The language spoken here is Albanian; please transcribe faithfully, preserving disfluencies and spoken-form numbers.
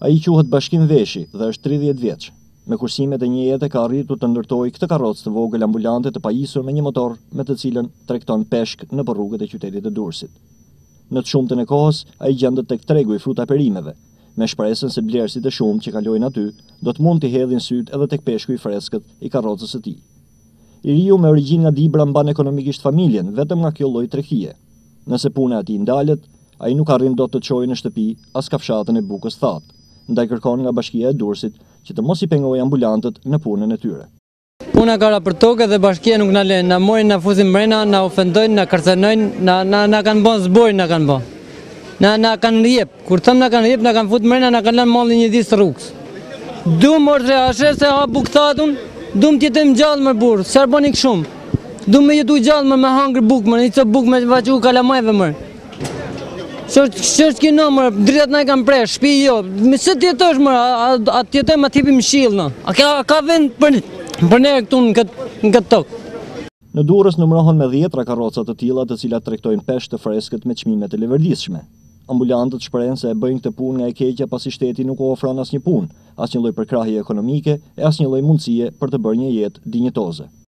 Ai quhet Bashkim Veshi dhe është tridhjetë vjeç. Me kursimet e një jete ka arritur të ndërtojë këtë karrocë të vogël ambulante të pajisur me një motor me të cilën tregton peshk në rrugët e qytetit të Durrësit. Në të shumtën e kohës, ai gjendet tek tregu i fruta perimeve, me shpresën se blerësit e shumtë që kalojnë aty do të mund t'i hedhin syt edhe tek peshku i freskët i karrocës së tij. I riu me origjinë nga Dibra mban ekonomikisht familjen vetëm nga kjo lloj tregtie. Nëse puna e atij ndalet, ai nuk arrin dot të çojë në shtëpi as kafshatën e bukës thatë, ndaj kërkon nga Bashkia e Durrësit që të mos i pengojë ambulantët në punën e tyre. Puna kara për tokë dhe bashkia nuk na lën, na morin, na fuzin mrena, na ofendojnë, na kërcënojnë, na na na kanë bën zbori, na kanë bën. Na na kanë rjep. Kur them na kanë rjep, na kanë fut mrena, na kanë lënë mallin një ditë rrugës. Dum ordre ashe se ha buktatun, dum të jetem gjallë më burr, s'arboni këshum. Dum me jetu gjallë më me hangër bukë, më një bukë me vaqu kalamajve më. Ç'është kino më, dritat na i kanë presh, shtëpi jo. Me se ti jetosh më, a ti jetoj ma tipim shill në. A ka ka vend për për ne këtu në këtë në këtë tokë. Në Durrës numërohen me dhjetra karroca të tilla të cilat tregtojnë peshk të freskët me çmime të leverdisshme. Ambulantët shprehen se e bëjnë këtë punë nga e keqja pasi shteti nuk u ofron asnjë punë, asnjë lloj përkrahje ekonomike e asnjë lloj mundësie për të bërë një jetë dinjitoze.